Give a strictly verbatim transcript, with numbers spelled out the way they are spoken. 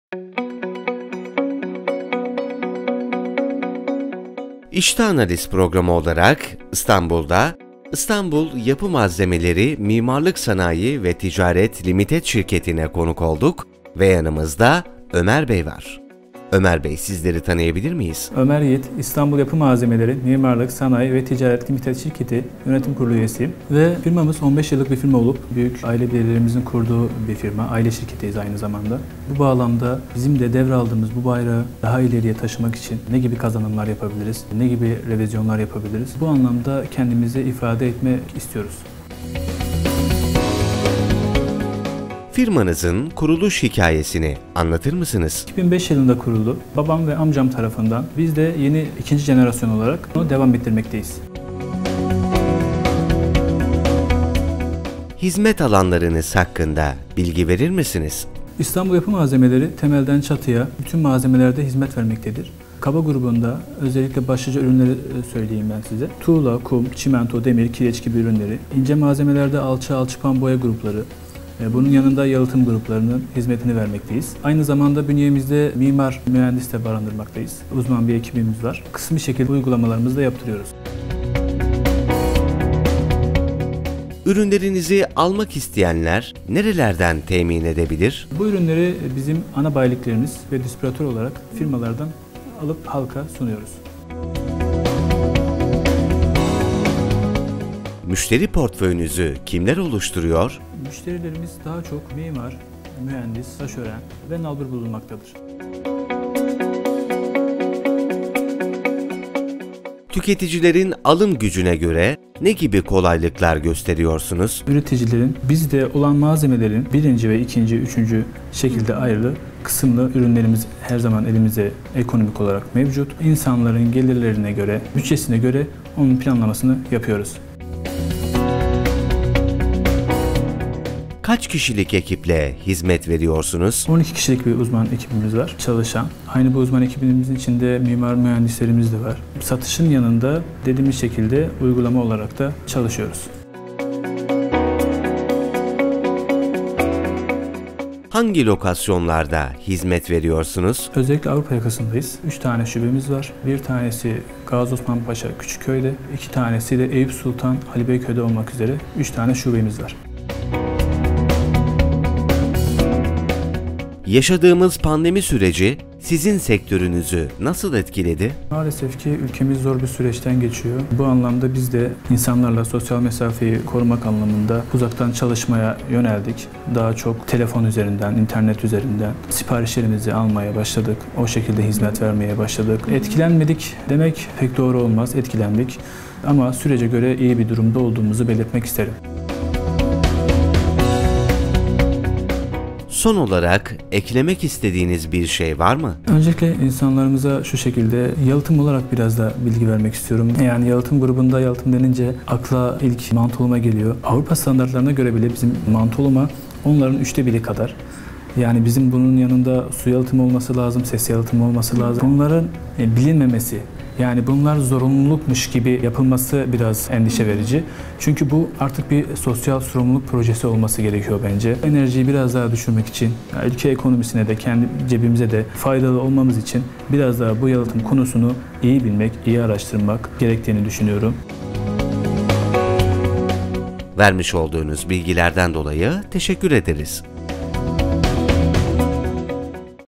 İşte Analiz programı olarak İstanbul'da İstanbul Yapı Malzemeleri Mimarlık Sanayi ve Ticaret Limited şirketine konuk olduk ve yanımızda Ömer Bey var. Ömer Bey, sizleri tanıyabilir miyiz? Ömer Yiğit, İstanbul Yapı Malzemeleri Mimarlık Sanayi ve Ticaret Limited şirketi yönetim kurulu üyesiyim. Ve firmamız on beş yıllık bir firma olup büyük aile bireylerimizin kurduğu bir firma. Aile şirketiyiz aynı zamanda. Bu bağlamda bizim de devraldığımız bu bayrağı daha ileriye taşımak için ne gibi kazanımlar yapabiliriz, ne gibi revizyonlar yapabiliriz? Bu anlamda kendimizi ifade etmek istiyoruz. Firmanızın kuruluş hikayesini anlatır mısınız? iki bin beş yılında kuruldu. Babam ve amcam tarafından. Biz de yeni ikinci jenerasyon olarak bunu devam ettirmekteyiz. Hizmet alanlarınız hakkında bilgi verir misiniz? İstanbul Yapı Malzemeleri temelden çatıya bütün malzemelerde hizmet vermektedir. Kaba grubunda özellikle başlıca ürünleri söyleyeyim ben size. Tuğla, kum, çimento, demir, kireç gibi ürünleri. İnce malzemelerde alçı, alçıpan boya grupları. Bunun yanında yalıtım gruplarının hizmetini vermekteyiz. Aynı zamanda bünyemizde mimar, mühendis de barındırmaktayız. Uzman bir ekibimiz var. Kısmi şekilde uygulamalarımızı da yaptırıyoruz. Ürünlerinizi almak isteyenler nerelerden temin edebilir? Bu ürünleri bizim ana bayiliklerimiz ve distribütör olarak firmalardan alıp halka sunuyoruz. Müşteri portföyünüzü kimler oluşturuyor? Müşterilerimiz daha çok mimar, mühendis, taşören ve nalbur bulunmaktadır. Tüketicilerin alım gücüne göre ne gibi kolaylıklar gösteriyorsunuz? Üreticilerin bizde olan malzemelerin birinci ve ikinci, üçüncü şekilde ayrılı kısımlı ürünlerimiz her zaman elimize ekonomik olarak mevcut. İnsanların gelirlerine göre, bütçesine göre onun planlamasını yapıyoruz. Kaç kişilik ekiple hizmet veriyorsunuz? on iki kişilik bir uzman ekibimiz var, çalışan. Aynı bu uzman ekibimizin içinde mimar mühendislerimiz de var. Satışın yanında dediğimiz şekilde uygulama olarak da çalışıyoruz. Hangi lokasyonlarda hizmet veriyorsunuz? Özellikle Avrupa yakasındayız. üç tane şubemiz var. Bir tanesi Gazi Osman Paşa Küçükköy'de, iki tanesi de Eyüp Sultan Ali Beyköy'de olmak üzere üç tane şubemiz var. Yaşadığımız pandemi süreci sizin sektörünüzü nasıl etkiledi? Maalesef ki ülkemiz zor bir süreçten geçiyor. Bu anlamda biz de insanlarla sosyal mesafeyi korumak anlamında uzaktan çalışmaya yöneldik. Daha çok telefon üzerinden, internet üzerinden siparişlerimizi almaya başladık. O şekilde hizmet vermeye başladık. Etkilenmedik demek pek doğru olmaz. Etkilendik. Ama sürece göre iyi bir durumda olduğumuzu belirtmek isterim. Son olarak eklemek istediğiniz bir şey var mı? Öncelikle insanlarımıza şu şekilde yalıtım olarak biraz da bilgi vermek istiyorum. Yani yalıtım grubunda yalıtım denince akla ilk mantolama geliyor. Avrupa standartlarına göre bile bizim mantolama onların üçte biri kadar. Yani bizim bunun yanında su yalıtımı olması lazım, ses yalıtımı olması lazım. Bunların bilinmemesi, yani bunlar zorunlulukmuş gibi yapılması biraz endişe verici. Çünkü bu artık bir sosyal sorumluluk projesi olması gerekiyor bence. Enerjiyi biraz daha düşürmek için, ülke ekonomisine de kendi cebimize de faydalı olmamız için biraz daha bu yalıtım konusunu iyi bilmek, iyi araştırmak gerektiğini düşünüyorum. Vermiş olduğunuz bilgilerden dolayı teşekkür ederiz.